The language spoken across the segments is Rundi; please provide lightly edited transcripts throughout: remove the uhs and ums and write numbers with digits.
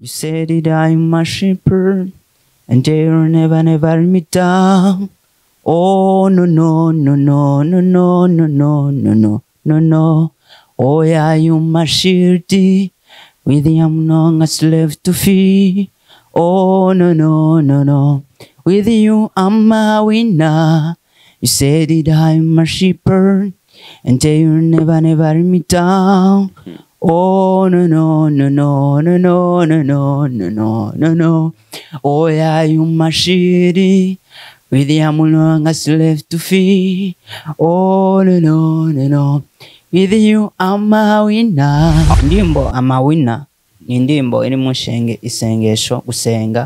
You said it, I'm my shepherd, and they'll never let me down. Oh no no no no no no no no no no no no. Oh yeah, you my shield, with you I'm a slave to feed. Oh no no no no, with you I'm a winner. You said it, I'm a shepherd, and they'll never let me down. Oh no no no no no no no no no no no no. Oh yeah, you my shitty. With the amulong as left to feed. Oh no no no no. With you I'm a winner. Ndimbo I'm a winner. Ndimbo iri mushenge isengesho gusenga.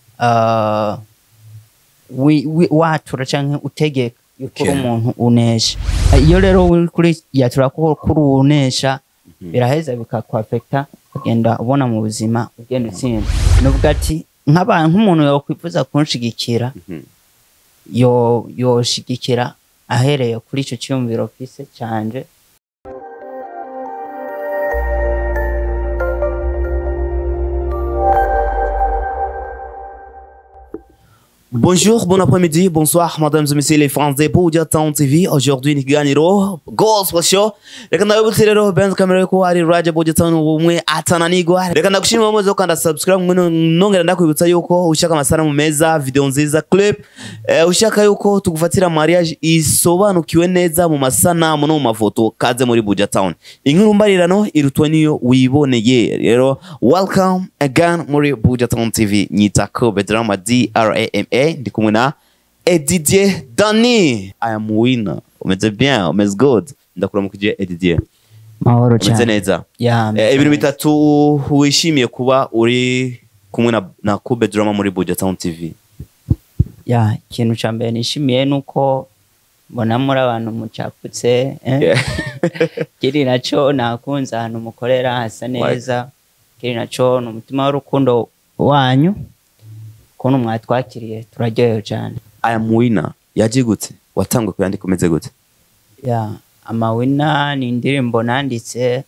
Watura canke utegeka yuko umuntu unesha. Iyo rero uri kuri yatura ko kuri unesha. Biraheza bikakwafekta ugenda ubona mu buzima ugenda utsinda nuvuga ati nk'abantu umuntu yakwifuza kunshigikira yo shigikira ahereye kuri ico cyumviro fise canje. Bonjour, bon après-midi, bonsoir, mesdames et messieurs les fans de Wiyaturiyeko TV. Aujourd'hui, nous gagnons Gospel Show. Reka ndabutse benz kamera ko ari Raja Wiyaturiyeko umwe atananigwa. Reka ndagushimira muzo kanda subscribe nongera ndakwibutsa yuko ushaka amasanamu meza, video nziza, clip, ushaka yuko tugufatira mariage isobanukiwe neza mu masanamu no mu mafoto kaze muri Wiyaturiyeko. Inkuru mbarirano irutwa niyo wiboneye. Rero welcome again muri Wiyaturiyeko TV. Nyita ko Bedrama DRAMA. Ndi kumwe na EDIDIER DANY. I am winner. Umeze bien, umeze good. Ndakuramukije EDIDIER. Mahoro cyane. Umeze neza. Ibintu bitatu wishimiye kuba uri kumwe na Bedrama muri Wiyaturiyeko TV. Ikintu cyambere nishimiye nuko mbona muri abantu mucaputse kiri naco nakunze ahantu mukorera hasa neza. Kiri naco n'umutima w'urukundo wanyu. Kono mwatwakiriye turaryohewe cyane. I am winner yaje gute watangwe kuyandika umeze gute? Ama winner ni indirimbo nanditse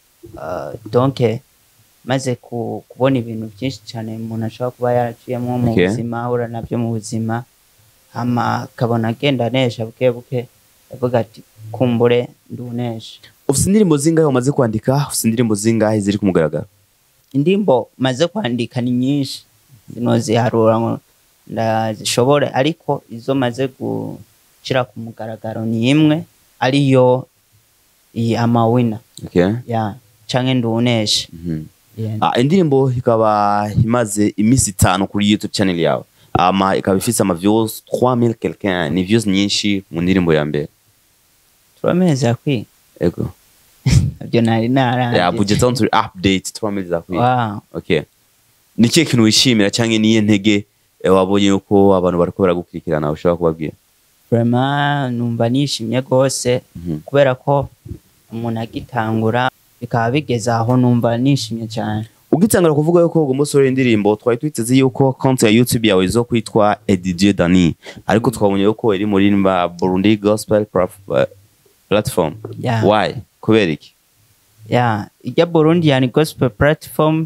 donc maze kubona ibintu byinshi cyane umuntu ashobora kuba yaraciyemo mu buzima ura nabyo mu buzima ama kabona agenda nesha buke avuga ati kumbure ndunesha. Ufite indirimbo zingahe umaze kwandika? Ufite indirimbo zingahe ziri kumugaragara? Indirimbo maze kwandika ni nyinshi. Ziharura ngo ndazishobore ariko izo maze gucira ku mugaragaro ni imwe ariyo iyi ama winner. Canke ndunesha. Indirimbo ikaba imaze imisi 5 kuri YouTube channel yawe. Ikaba ifite ama views 3000 quelqu'un, ni views nyinshi mu ndirimbo ya mbere. 3000 zakwi. Ego. Byo nari nara. Wiyaturiyeko to update 3000 zakwi. Wow. Niki kintu wishimira cyangwa niye ntege wabonye yuko abantu bariko baragukurikirana ushaka kubabwira? Vraiment numva nishimye gose kubera ko umuntu agitangura bikaba bigeza aho numva nishimye cyane. Ugitangura kuvuga yuko ugomba sore indirimbo twari twiteze yuko account ya YouTube yawe izo kwitwa EDIDIER DANY ariko twabonye yuko iri muri Burundi Gospel platform. Why? Kubera iki? Ijya Burundi Gospel platform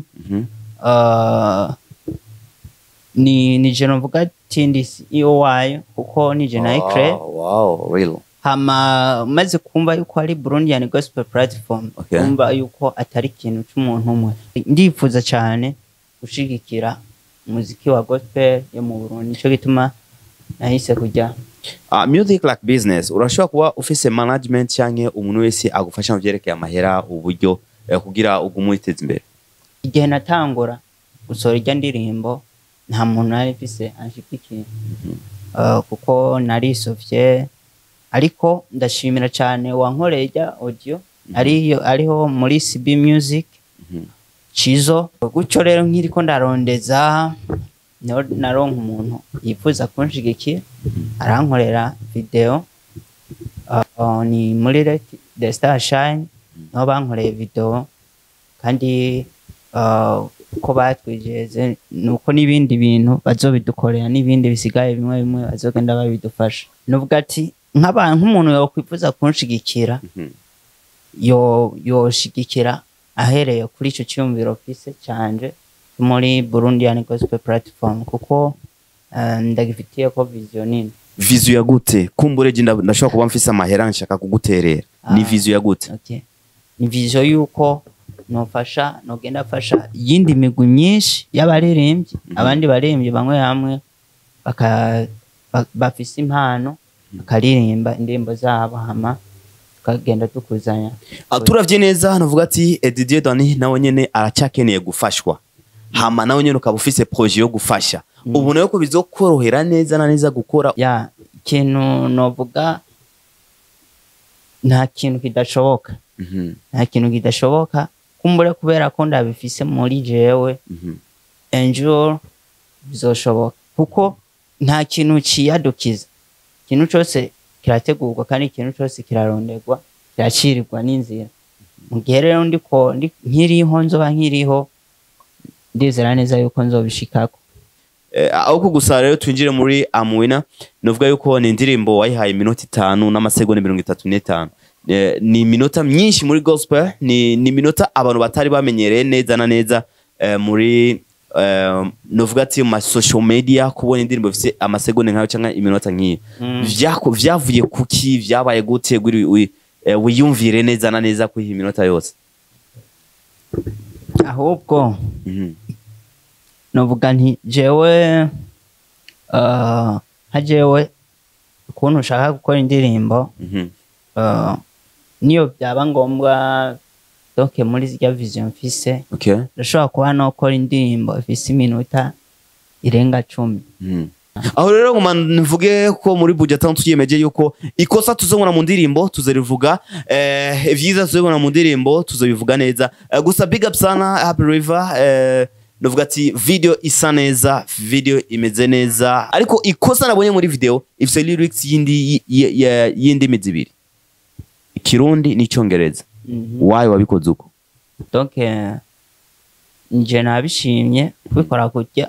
ni je novuga tindi iyo wayo kuko ni je nayikre. Wow, real. Hama maze kumva yuko ari Burundi Gospel platform kumva yuko atari kintu cy'umuntu umwe. Ndifuza cyane gushigikira muziki wa gospel yo mu Burundi nico gituma nahise kujya. Music like business urashobora kuba ufise management cyangwa umuntu wese agufasha mu byerekeye amahera uburyo kugira ugumwiteze imbere? Igihe natangura gusora ijya ndirimbo nta muntu nari mfise anshikikiye kuko nari sofye ariko ndashimira cyane wankoreye ijya audio ariho muri CB Music Chizo. Gucyo rero nkiriko ndarondeza naronka umuntu yifuza kunshigikira arankorera video ni muri sthestarshine no bankoreye video kandi ko batwijeze nuko nibindi bintu bazobidukorera nibindi bisigaye bimwe bazogenda babidufasha. Nuvuga ati nk'abantu umuntu yakwifuza kunshigikira yo shigikira ahereye kuri ico cyumviro fise canje muri Burundian Gospel Platform kuko ndagifitiye ko vision nini. Vision ya gute? Kumbure je ndashobora kuba mfise amahera nshaka kuguterera. Ni vision ya gute? Okay. Ni vision yuko nogenda fasha yindi migwi myinshi y'abaririmbyi abandi baririmbyi bamwe hamwe bafise impano bakaririmba indirimbo zabo hama kagenda tukuzanya. Turavye neza navuga ati EDIDIER DANY nawe nyene aracyakeneye gufashwa. Hama nawe nyene ukaba ufise projet yo gufasha. Ubu nayo ko bizokorohera neza na neza gukora. Ya kintu novuga nta kintu kidashoboka. Nta kintu kidashoboka kumbure kubera ko ndabifise muri jewe. Enjoy bizoshoboka kuko nta kintu ciyadukiza. Ikintu cyose kirategurwa kandi ikintu cyose kiraronderwa kiracirirwa n'inzira. Mu gihe rero ndiko nkiriho nzoba nkiriho ndizera neza yuko nzobishikako. Aho kugusa rero twinjire muri Amwina novuga yuko ni indirimbo wayihaye iminota 5 n'amasegonda 35. Ni minota myinshi muri gospel, ni minota abantu batari bamenyereye neza na neza muri novuga ati mu social media kubona indirimbo ifite amasegonda nkayo cyangwa iminota nkiyo. Vyavuye kuki vyabaye gute wiyumvire neza na neza ku iyi minota yose? Ahubwo novuga nti jewe hajewe ukuntu ushaka gukora indirimbo niyo byaba ngombwa donc muri zya vision mfise ndashobora kuba nokora indirimbo ifise iminota irenga 10. Aho rero mvuge ko muri budget tuyimeje yuko ikosa tuzobona mu ndirimbo tuzarivuga, ivyiza tuzobona mu ndirimbo tuzobivuga neza. Gusa big up sana Happy River, novuga ati video isa neza, video imeze neza, ariko ikosa nabonye muri video ifise lyrics yindi mizibiri, Kirundi n'icyongereza. Why wabikoze uko? Donc nje nabishimye kubikora kujya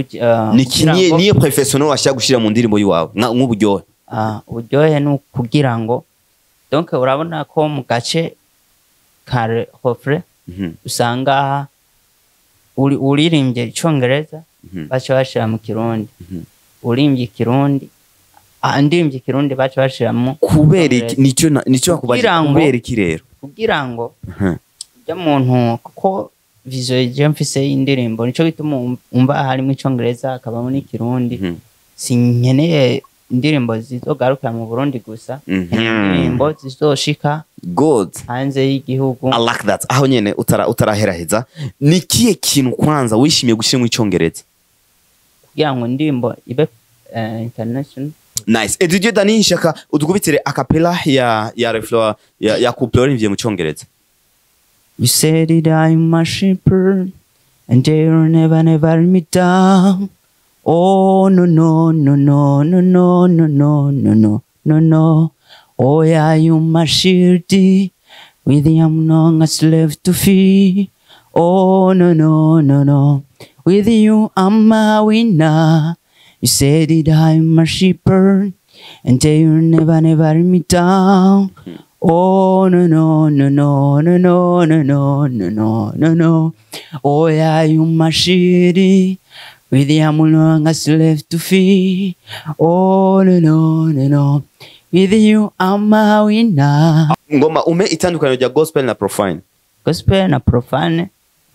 niyo professional washaka gushira mu ndirimbo yiwawe nk'uburyohe. Uburyohe ni kugira ngo donc urabona ko mu gace ka refrain usanga uririmbye icyongereza bacha bashira mu Kirundi, urimbye Kirundi ndimbye Kirundi bacha bashiramo kubera nico akubaje kubera iki rero kugira ngo ujya muntu kuko vision je mfise indirimbo nico bituma umva harimo icyongereza akabamo n'Ikirundi. Sinkeneye indirimbo zizogaruka mu Burundi gusa, indirimbo zizoshika good hanze y'igihugu. I like that. Aho nyene utaraheraheza nikiye kintu kwanza wishimiye gushira mu icyongereza kugira ngo indirimbo ibe international. Nice. EDIDIER DANY shaka udukubitire acapella ya reflow ya couple imvye mu cyongereza. You said that I'm a shepherd and they'll never let me down. Oh no no no no no no no no no no no no. Oh yeah, you my shield, with you I'm not a slave to fear. Oh no no no no, with you I'm a winner. You said that I'm a shepherd and they'll never let me down. Oh no no no no no no no no no no no no. Oh yeah, you my shield, with you I'm not a slave to fear. Oh no no no no, with you I'm a winner. Ngoma ume itandukano rya gospel na profane. Gospel na profane,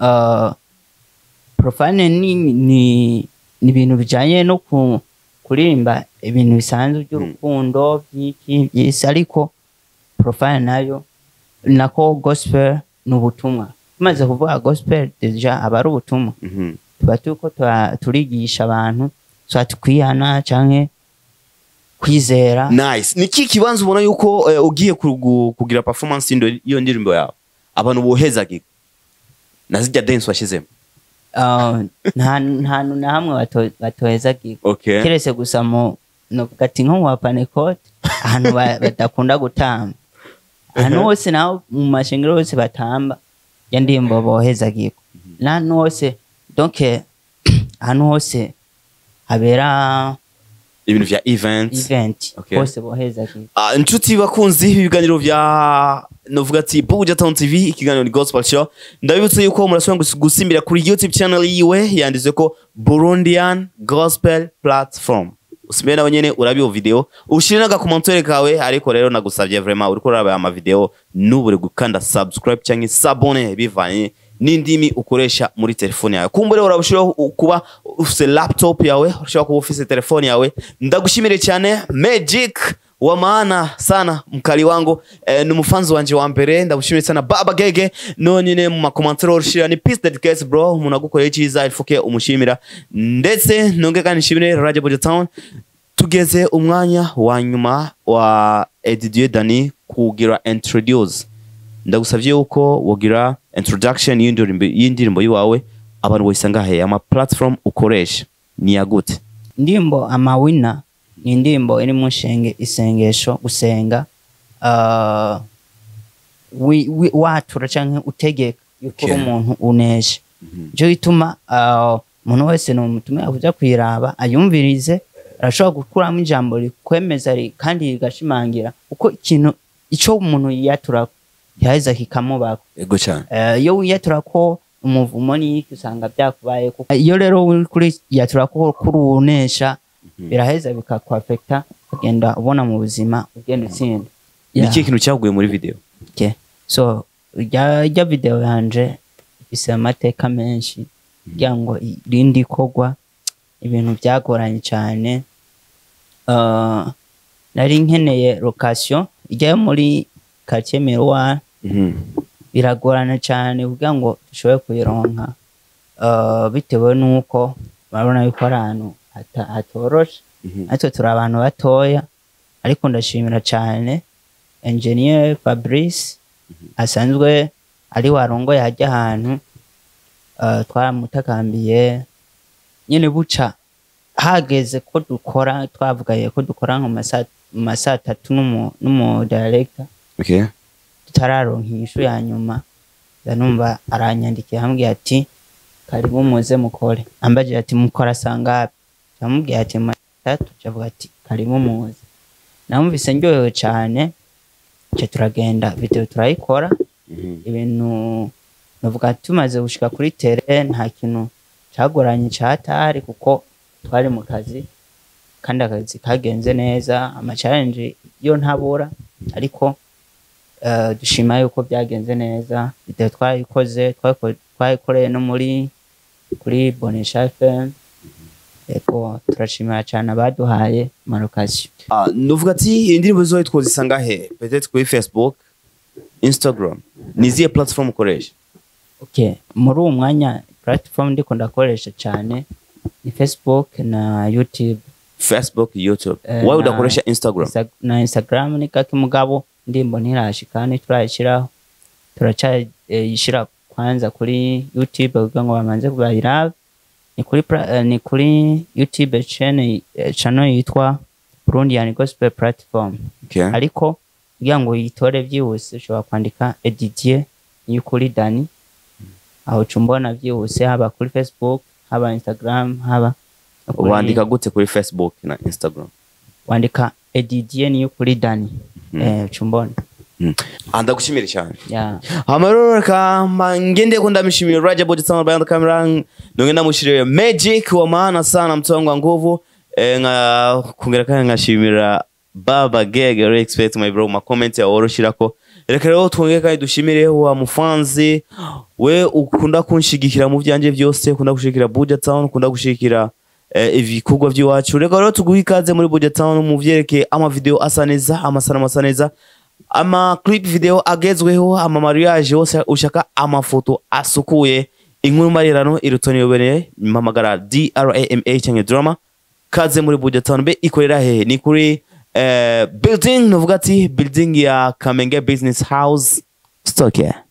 profane ni ibintu bijanye no kuririmba ibintu bisanzwe by'urukundo by'iki by'isi, ariko profane nayo nako gospel n'ubutumwa. Tumaze kuvuga gospel deja abari ubutumwa, tuko turigisha abantu twatukuyana canke kwizera. Nice. Niki kibanza ubona yuko ugiye kugira performance iyo ndirimbo yawe abantu bohezaga nazijya dance washizemo? nta na hamwe batohezaga. Okay. Keretse gusa no gati nko wa Panecote ahantu badakunda gutamba. Ahantu hose naho mu mashengero hose batamba ya ndirimbo bohezaga. N'ahantu hose donc ahantu hose habera ibintu vya event okay. Bose boheza ki inshuti bakunzi ibiganiro vya novuga ati Buja Town TV ikiganiro ni Gospel Show ndabibutse yuko murashobora gusimbira kuri YouTube channel yiwe yanditse ko Burundian Gospel Platform usimbe nawe nyene urabiyo video ushire naga commentaire kawe ariko rero nagusavye vraiment uriko uraba ama video nubure gukanda subscribe cyangwa s'abonner bivanye n'indimi ukoresha muri telefone yawe kumbure urabushiho kuba ufise laptop yawe urashobora kuba ufise telefone yawe ndagushimire cyane Magic wa maana sana mkali wangu numufanzi wanje wa mbere ndagushimire sana Baba Gege nonyine mu makomentero urushira ni peace dedicates bro umuntu agukoreye cyiza ifuke umushimira ndetse nonge kandi nshimire Radio Buja Town tugeze umwanya wa nyuma wa EDIDIER DANY kugira introduce ndagusavye uko wogira introduction y'indirimbo yiwawe abantu boyisanga he ama platform ukoresha ni yagute ndimbo amawina ni ndimbo iri mushenge isengesho gusenga watura canke utegeka yuko umuntu unesha byo bituma umuntu wese no mutume akuja kwiraba ayumvirize arashobora gukuramo ijambo rikwemeza kandi rigashimangira uko ikintu ico umuntu yatura yaheza kikamubako ego cyane iyo wiyatura ko umuvumo ni usanga byakubaye kuko iyo rero kuri yatura ko kuri Uwunesha biraheza bikakwafecta agenda ubona mu buzima ugenda utsinda niki kintu cyaguye muri video okay so ya video yanje ifise amateka menshi kugira ngo irindi kogwa ibintu byagoranye cyane nari nkeneye location ijya muri quartier Miroir biragorana cyane kugira ngo dushobore kuyironka bitewe nuko barabona yuko ahantu hatoroshe natwe turi abantu batoya ariko ndashimira cyane engineer Fabrice asanzwe ari warongoye hajya ahantu twaramutakambiye nyene buca hageze ko dukora twavugaye ko dukora nko masa 3 n'umu director okay tararonka ishu ya nyuma yanumva aranyandikiye hambwiye ati karibu muze mukore ambaje ati mukora sangapi yamubwiye ati 3 cyavuga ati karibu muze namuvise ndyohewe cyane cyo turagenda video turayikora ibintu navuga tumaze gushika kuri terrain nta kintu cyagoranye cyatari kuko twari mu kazi kandi akazi kagenze neza ama challenge yo ntabura ariko dushima yuko byagenze neza video twayikoze twayikoreye no muri kuri Uwunesha FM eko turashimira cyane abaduhaye marokation nuvuga ati indirimbo zo twozisanga he peut-être kuri Facebook Instagram niziye platform ukoresha okay muri umwanya platform ndiko ndakoresha cyane ni Facebook na YouTube why udakoresha Instagram na Instagram ni kaki mugabo ndimbo ntirashikane turayishiraho turacayishira kwanza kuri YouTube kugira ngo bamanze kubayiraba ni kuri YouTube channel yitwa Burundian Gospel Platform okay ariko kugira ngo yitore byihuse ushobora kwandika EDIDIER DANY aho cumbona byihuse haba kuri Facebook haba Instagram haba wandika gute kuri Facebook na Instagram wandika EDIDIER DANY cumbona ndagushimira cyane yeah amaroro kama ngende ko ndamishimira Radio Buja Town behind the camera nonge ndamushirire Magic wa maana sana mtongo nguvu kongera kandi ngashimira Baba Gege respect my bro ma comment ya oroshirako reka rero twongeye kandi dushimire wa mufanzi we ukunda kunshigikira mu byanje byose ukunda gushikira Buja Town ukunda gushikira ibikorwa by'iwacu reka rero tuguha ikaze muri Buja Town mu vyereke ama video asaneza amasaneza ama clip video agezweho ama mariage yose ushaka amafoto asukuye inkuru marirano irutoni yobereye mpamagara DRAMA cyangwa drama kaze muri Buja Town be ikorera he ni kuri building novuga ati building ya Kamenge Business House stock